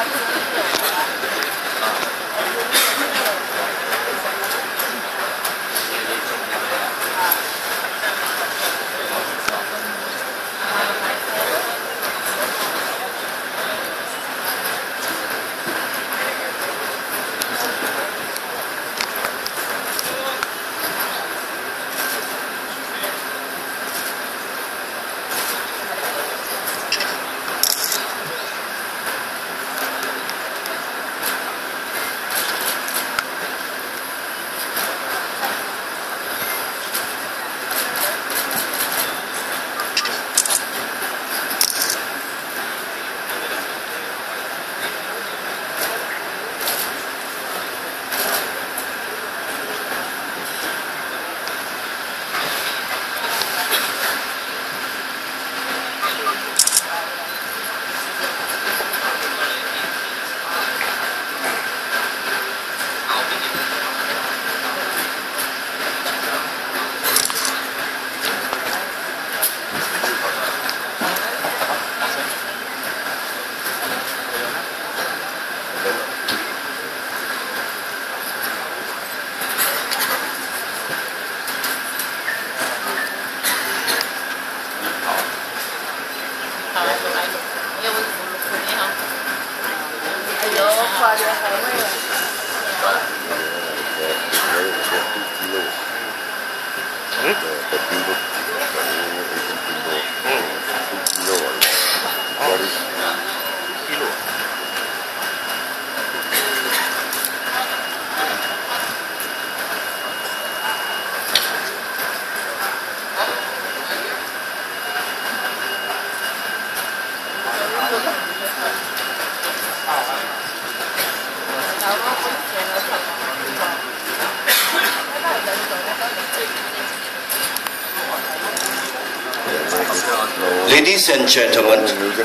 Ladies and gentlemen,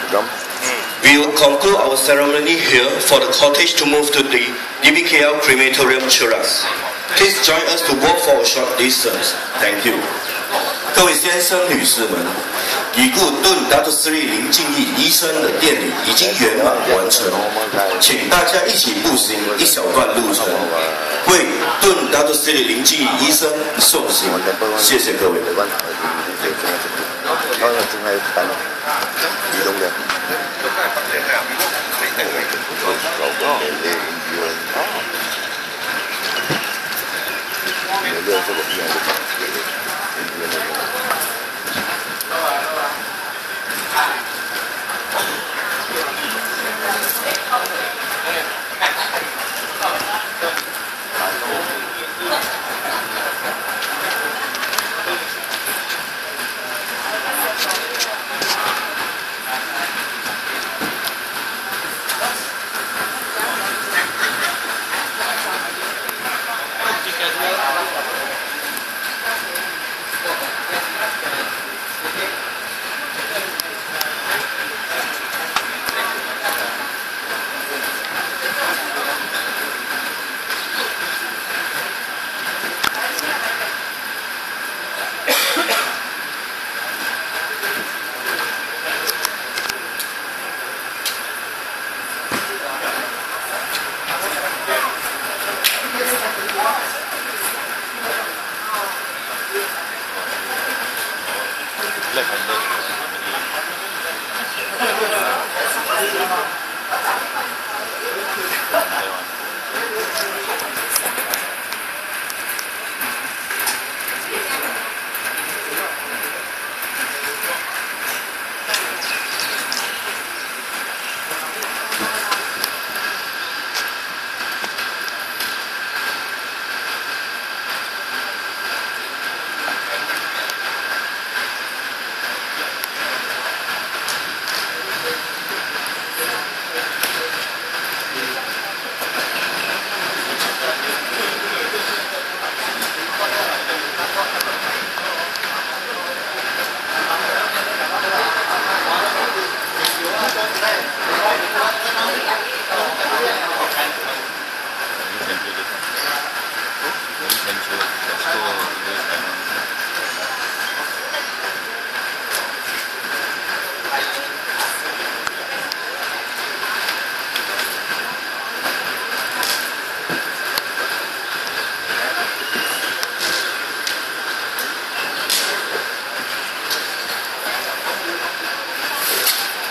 we will conclude our ceremony here for the cottage to move to the DBKL crematorium Cheras. Please join us to walk for a short distance. Thank you. 各位先生、女士们，已故顿Dr Lim KengYaik医生的典礼已经圆满完成，请大家一起步行一小段路程，为顿Dr Lim KengYaik医生送行。谢谢各位。 Like